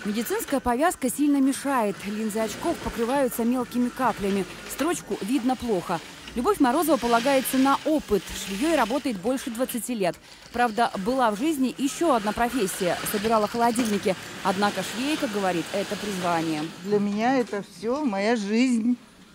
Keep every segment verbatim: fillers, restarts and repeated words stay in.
Медицинская повязка сильно мешает. Линзы очков покрываются мелкими каплями. Строчку видно плохо. Любовь Морозова полагается на опыт. Швеей работает больше двадцати лет. Правда, была в жизни еще одна профессия – собирала холодильники. Однако швейка говорит, это призвание. Для меня это все моя жизнь.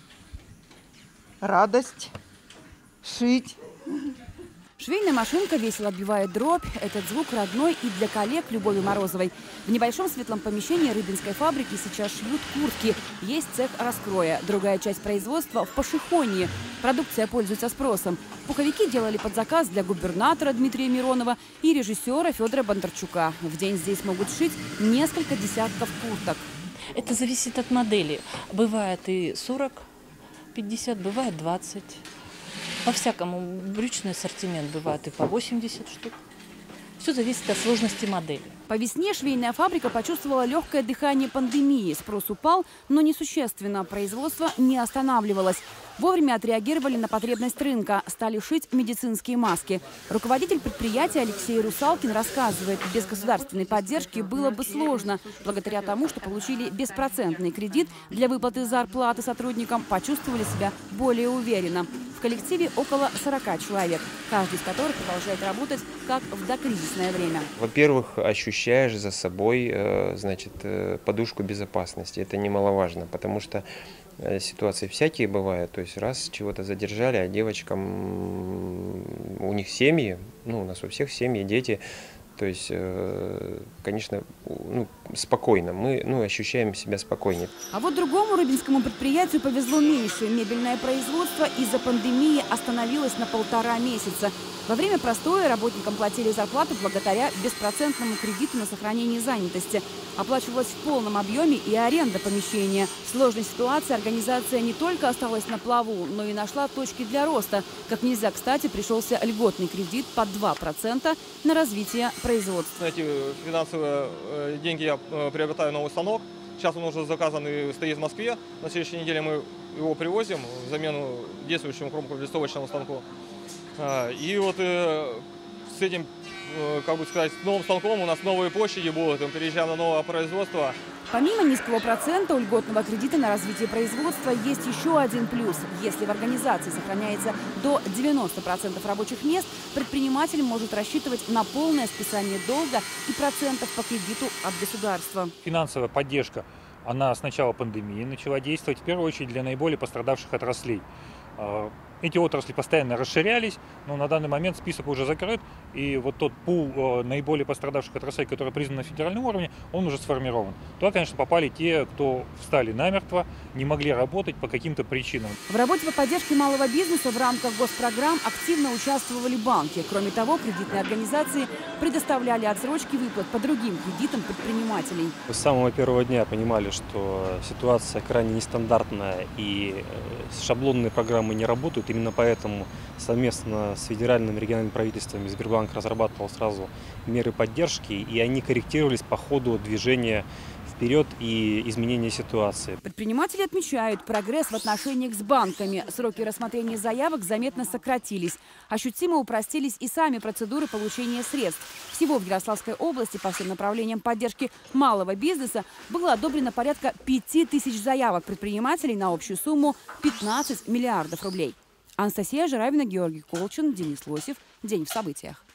Радость. Шить. Швейная машинка весело отбивает дробь. Этот звук родной и для коллег Любови Морозовой. В небольшом светлом помещении рыбинской фабрики сейчас шьют куртки. Есть цех раскроя. Другая часть производства в Пашихонии. Продукция пользуется спросом. Пуховики делали под заказ для губернатора Дмитрия Миронова и режиссера Федора Бондарчука. В день здесь могут шить несколько десятков курток. Это зависит от модели. Бывает и сорок, пятьдесят, бывает двадцать. По-всякому брючный ассортимент бывает и по восемьдесят штук. Все зависит от сложности модели. По весне швейная фабрика почувствовала легкое дыхание пандемии. Спрос упал, но несущественно. Производство не останавливалось. Вовремя отреагировали на потребность рынка. Стали шить медицинские маски. Руководитель предприятия Алексей Русалкин рассказывает, без государственной поддержки было бы сложно. Благодаря тому, что получили беспроцентный кредит для выплаты зарплаты сотрудникам, почувствовали себя более уверенно. В коллективе около сорока человек, каждый из которых продолжает работать как в докризисное время. Во-первых, ощущаешь за собой, значит, подушку безопасности. Это немаловажно, потому что ситуации всякие бывают. То есть раз чего-то задержали, а девочкам, у них семьи, ну у нас у всех семьи, дети. То есть, конечно, ну, спокойно. Мы ну, ощущаем себя спокойнее. А вот другому рыбинскому предприятию повезло меньше. Мебельное производство из-за пандемии остановилось на полтора месяца. Во время простоя работникам платили зарплату благодаря беспроцентному кредиту на сохранение занятости. Оплачивалась в полном объеме и аренда помещения. В сложной ситуации организация не только осталась на плаву, но и нашла точки для роста. Как нельзя кстати, пришелся льготный кредит под два процента на развитие производства. Эти финансовые деньги я приобретаю новый станок. Сейчас он уже заказан и стоит в Москве. На следующей неделе мы его привозим в замену действующему кромково-листовочному станку. И вот с этим, как бы сказать, с новым станком у нас новые площади будут, мы переезжаем на новое производство. Помимо низкого процента у льготного кредита на развитие производства есть еще один плюс. Если в организации сохраняется до девяноста процентов рабочих мест, предприниматель может рассчитывать на полное списание долга и процентов по кредиту от государства. Финансовая поддержка, она с начала пандемии начала действовать в первую очередь для наиболее пострадавших отраслей. Эти отрасли постоянно расширялись, но на данный момент список уже закрыт, и вот тот пул наиболее пострадавших отраслей, который признан на федеральном уровне, он уже сформирован. Туда, конечно, попали те, кто встали намертво, не могли работать по каким-то причинам. В работе по поддержке малого бизнеса в рамках госпрограмм активно участвовали банки. Кроме того, кредитные организации предоставляли отсрочки выплат по другим кредитам предпринимателей. С самого первого дня понимали, что ситуация крайне нестандартная и шаблонные программы не работают. Именно поэтому совместно с федеральным и региональным правительствами Сбербанк разрабатывал сразу меры поддержки, и они корректировались по ходу движения вперед и изменения ситуации. Предприниматели отмечают прогресс в отношениях с банками. Сроки рассмотрения заявок заметно сократились. Ощутимо упростились и сами процедуры получения средств. Всего в Ярославской области по всем направлениям поддержки малого бизнеса было одобрено порядка пяти тысяч заявок предпринимателей на общую сумму пятнадцать миллиардов рублей. Анастасия Жиравина, Георгий Колчин, Денис Лосев. День в событиях.